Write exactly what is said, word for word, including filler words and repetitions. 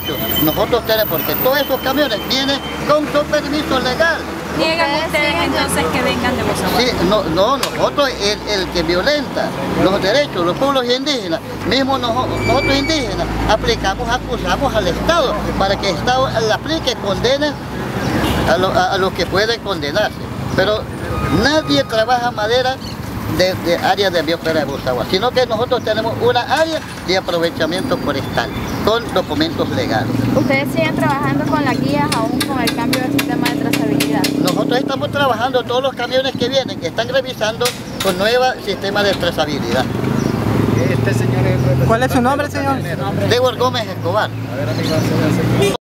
derecho. Nosotros tenemos, porque todos esos camiones vienen con su permiso legal. ¿Niegan ustedes entonces que vengan de Bozaguá? Sí, no, no, nosotros, el, el que violenta los derechos, los pueblos indígenas, mismo nosotros, nosotros indígenas, aplicamos, acusamos al Estado para que el Estado le aplique, condene a, lo, a, a los que pueden condenarse. Pero nadie trabaja madera de, de área de biosfera de Bozaguá, sino que nosotros tenemos una área de aprovechamiento forestal con documentos legales. ¿Ustedes siguen trabajando con las guías aún con el cambio del sistema de trazabilidad? Nosotros estamos trabajando todos los camiones que vienen, que están revisando con nuevo sistema de trazabilidad. Este señor es... ¿Cuál es su nombre, señor? Débor Gómez Escobar. A ver, amigos,